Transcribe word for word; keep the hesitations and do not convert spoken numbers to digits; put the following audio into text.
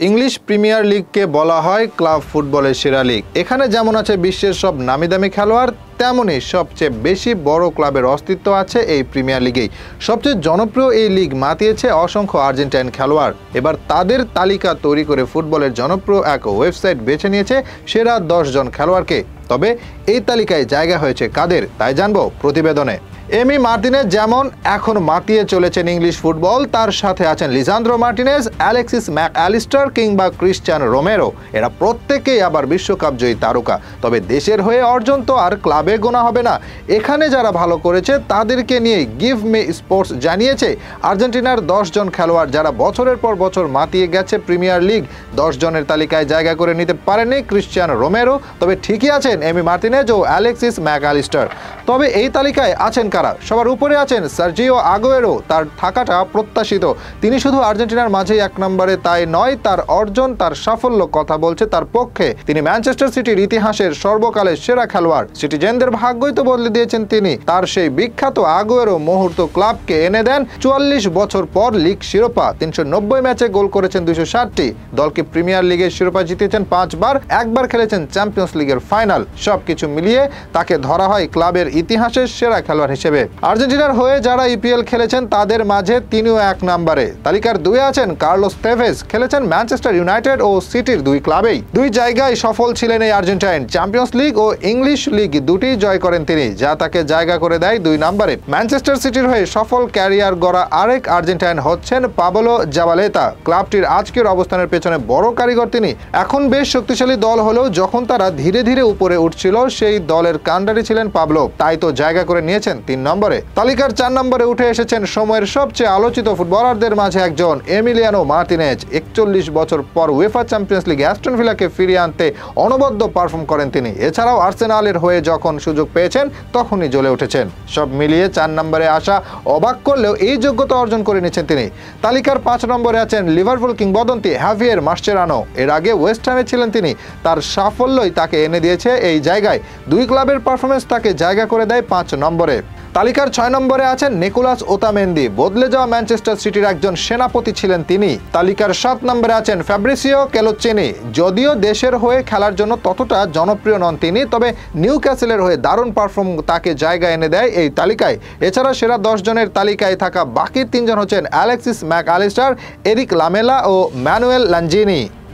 English premier লিগকে বলা হয় club ফুটবলের সেরা লিগ। এখানে যেমন আছে বিশ্বের সব নামিদামি খেলোয়াড়, তেমনই সবচেয়ে বেশি বড় ক্লাবের অস্তিত্ব আছে এই প্রিমিয়ার লিগেই। সবচেয়ে জনপ্রিয় এই লিগ মাতিয়েছে অসংখ্য আর্জেন্টাইন খেলোয়াড়। এবার তাদের তালিকা তৈরি করে ফুটবলের জনপ্রিয় এক ওয়েবসাইট বেছে নিয়েছে সেরা দশ জন খেলোয়াড়কে। তবে এই তালিকায় জায়গা হয়েছে কাদের, তাই জানবো প্রতিবেদনে। এমি মার্টিনেজ যেমন এখন মাতিয়ে চলেছেন ইংলিশ ফুটবল, তার সাথে আছেন লিসান্দ্রো মার্টিনেজ, অ্যালেক্সিস ম্যাকঅ্যালিস্টার কিংবা ক্রিশ্চিয়ানো রোমেরো। এরা প্রত্যেকেই আবার বিশ্বকাপ জয়ী তারকা। তবে দেশের হয়ে অর্জন তো আর ক্লাবে গোনা হবে না। এখানে যারা ভালো করেছে তাদেরকে নিয়ে গিভ মি স্পোর্টস জানিয়েছে আর্জেন্টিনার দশ জন খেলোয়াড় যারা বছরের পর বছর মাতিয়ে গেছে প্রিমিয়ার লিগ। দশ জনের তালিকায় জায়গা করে নিতে পারেনি ক্রিশ্চিয়ানো রোমেরো, তবে ঠিকই আছেন এমি মার্টিনেজ ও অ্যালেক্সিস ম্যাকঅ্যালিস্টার। তবে এই তালিকায় আছেন কারা? সবার উপরে আছেন সার্জিও আগুয়েরো। তার থাকাটা প্রত্যাশিত। তিনি শুধু আর্জেন্টিনার মাঝেই এক নম্বরে তাই নয়, তার অর্জন, তার সাফল্য কথা বলছে তার পক্ষে। তিনি ম্যানচেস্টার সিটির ইতিহাসের সর্বকালের সেরা খেলোয়াড়। সিটিজেনদের ভাগ্যই তো বদলে দিয়েছেন তিনি। তার সেই বিখ্যাত আগুয়েরো মুহূর্ত ক্লাবকে এনে দেন চুয়াল্লিশ বছর পর লিগ শিরোপা। তিনশো নব্বই ম্যাচে গোল করেছেন দুইশো ষাটটি, দলকে প্রিমিয়ার লিগের শিরোপা জিতিয়েছেন পাঁচবার, একবার খেলেছেন চ্যাম্পিয়ন্স লিগের ফাইনাল। সবকিছু মিলিয়ে তাকে ধরা হয় ক্লাবের ইতিহাসের সেরা খেলোয়াড় হিসেবে। আর্জেন্টিনার হয়ে যারা ইপিএল খেলেছেন তাদের মাঝে তিনিও এক নম্বরে। তালিকার দুই আছেন কার্লোস তেভেজ। খেলেছেন ম্যানচেস্টার ইউনাইটেড ও সিটির দুই ক্লাবেই। দুই জায়গায় সফল ছিলেন এই আর্জেন্টাইন। চ্যাম্পিয়ন্স লিগ ও ইংলিশ লিগ দুটি জয় করেন তিনি, যা তাকে জায়গা করে দেয় দুই নম্বরে। ম্যানচেস্টার সিটির হয়ে সফল ক্যারিয়ার গড়া আরেক আর্জেন্টাইন হচ্ছেন পাবলো জাবালেতা। ক্লাবটির আজকের অবস্থানের পেছনে বড় কারিগর তিনি। এখন বেশ শক্তিশালী দল হলেও যখন তারা ধীরে ধীরে উপরে উঠছিল সেই দলের কাণ্ডারি ছিলেন পাবলো, তাই তো জায়গা করে নিয়েছেন তিন নম্বরে। তালিকার চার নম্বরে উঠে এসেছেন সময়ের সবচেয়ে আলোচিত ফুটবলারদের মাঝে একজন, এমিলিয়ানো মার্টিনেজ। একচল্লিশ বছর পর উয়েফা চ্যাম্পিয়ন্স লিগে অ্যাস্টন ভিলাকে ফিরিয়ে আনতে অনবদ্য পারফর্ম করেন তিনি। এছাড়াও আর্সেনালের হয়ে যখন সুযোগ পেয়েছেন তখনই জ্বলে উঠেছেন। সব মিলিয়ে চার নম্বরে আসা অবাক করলেও এই যোগ্যতা অর্জন করে নিয়েছেন তিনি। তালিকার পাঁচ নম্বরে আছেন লিভারপুল কিংবদন্তি হাভিয়ের মাসচেরানো। এর আগে ওয়েস্ট হ্যামে ছিলেন তিনি। তার সাফল্যই তাকে এনে দিয়েছে এই জায়গায়। দুই ক্লাবের পারফরমেন্স তাকে জায়গা করে দেয় পাঁচ নম্বরে। তালিকার ছয় নম্বরে আছেন নিকোলাস ওতামেন্দি। বদলে যাওয়া ম্যানচেস্টার সিটির একজন সেনাপতি ছিলেন তিনি। তালিকার সাত নম্বরে আছেন ফ্যাব্রিসিও কেলোচিনি। যদিও দেশের হয়ে খেলার জন্য ততটা জনপ্রিয় নন তিনি, তবে নিউক্যাসলের হয়ে দারুণ পারফর্ম তাকে জায়গা এনে দেয় এই তালিকায়। এছাড়া সেরা দশ জনের তালিকায় থাকা বাকি তিনজন হচ্ছেন অ্যালেক্সিস ম্যাকঅ্যালিস্টার, এরিক লামেলা ও ম্যানুয়েল লাঞ্জিনি।